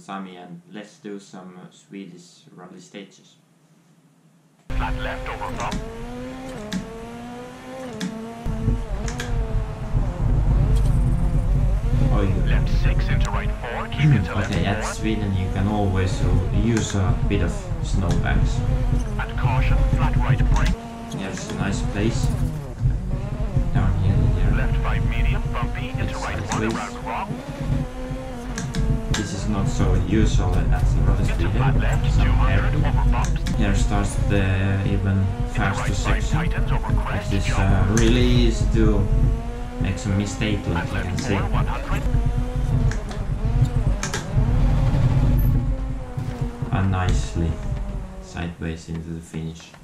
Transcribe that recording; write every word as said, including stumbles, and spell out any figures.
Sami, and let's do some uh, Swedish rally stages. Flat left over bump. Oh, you left six into right four, keep into left okay, at Sweden you can always uh, use a bit of snowbanks. And caution, flat right brake. Yes, a nice place. Down here, here. Left five medium, bumpy, into It's right one around wrong. This is not so usual at the rally Into Sweden. flat left, Some two hundred air. over bumps. Here starts the even faster Into right five section. tightens over crest, It is jump. uh, really easy to make some mistake, like And you can left see. four, one hundred. And nicely sideways into the finish.